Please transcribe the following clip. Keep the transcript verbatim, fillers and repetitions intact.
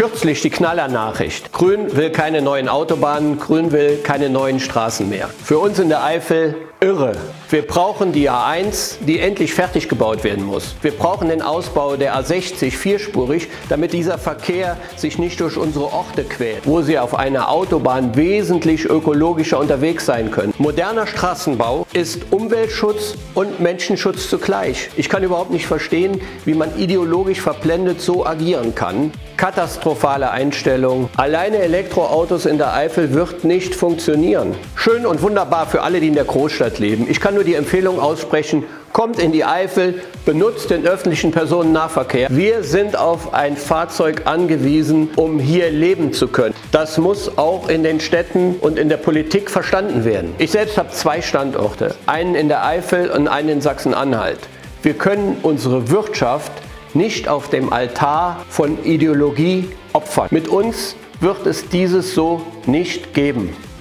Kürzlich die Knallernachricht. Grün will keine neuen Autobahnen, Grün will keine neuen Straßen mehr. Für uns in der Eifel irre. Wir brauchen die A eins, die endlich fertig gebaut werden muss. Wir brauchen den Ausbau der A sechzig vierspurig, damit dieser Verkehr sich nicht durch unsere Orte quält, wo sie auf einer Autobahn wesentlich ökologischer unterwegs sein können. Moderner Straßenbau ist Umweltschutz und Menschenschutz zugleich. Ich kann überhaupt nicht verstehen, wie man ideologisch verblendet so agieren kann. Katastrophale Einstellung. Alleine Elektroautos in der Eifel wird nicht funktionieren. Schön und wunderbar für alle, die in der Großstadt leben. Ich kann nur die Empfehlung aussprechen, kommt in die Eifel, benutzt den öffentlichen Personennahverkehr. Wir sind auf ein Fahrzeug angewiesen, um hier leben zu können. Das muss auch in den Städten und in der Politik verstanden werden. Ich selbst habe zwei Standorte, einen in der Eifel und einen in Sachsen-Anhalt. Wir können unsere Wirtschaft nicht auf dem Altar von Ideologie opfern. Mit uns wird es dieses so nicht geben.